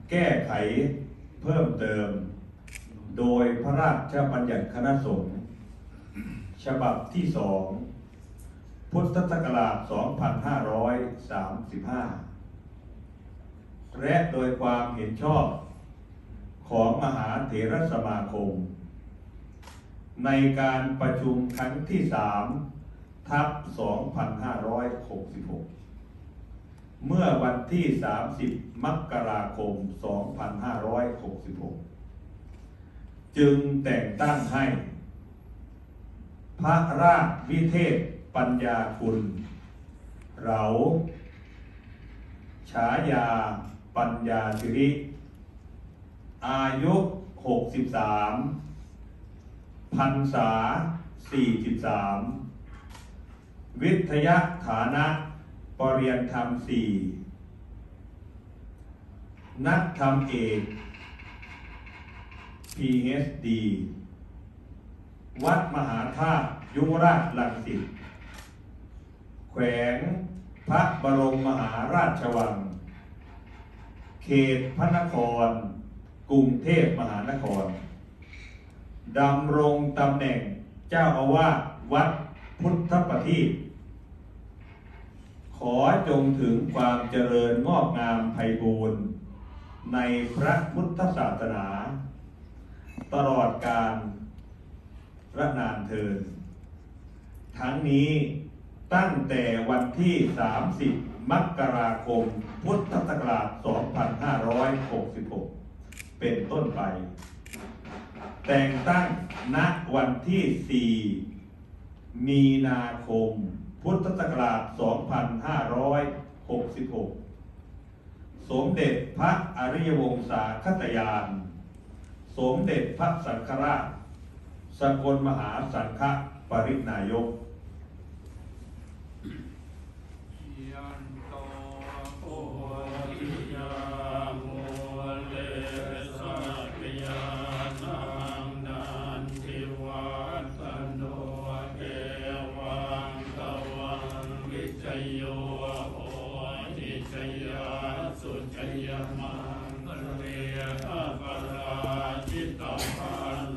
แก้ไขเพิ่มเติมโดยพระราชบัญญัติคณะสงฆ์ฉบับที่2พุทธศักราช 2535 และโดยความเห็นชอบของมหาเถรสมาคมในการประชุมครั้งที่3/2566 เมื่อวันที่30 มกราคม 2566 จึงแต่งตั้งให้พระราชวิเทศปัญญาคุณเราฉายาปัญญาสิริอายุ63พรรษา43วิทยาฐานะปริญญาธรรม4นักธรรมเอก PhD วัดมหาธาตุยุวราชรังสิตแขวงพระบรมมหาราชวังเขตพระนครกรุงเทพมหานครดำรงตำแหน่งเจ้าอาวาสวัดพุทธประทีปขอจงถึงความเจริญงอกงามไพบูรณ์ในพระพุทธศาสนาตลอดกาลระนานเทอญทั้งนี้ตั้งแต่วันที่30 มกราคม พุทธศักราช 2566 เป็นต้นไปแต่งตั้งณวันที่ 4 มีนาคม พุทธศักราช 2566 สมเด็จพระอริยวงศาคตญาณสมเด็จพระสังฆราชสกลมหาสังฆปรินายกสุจยมังกรเรียข้าพระราชิตาภา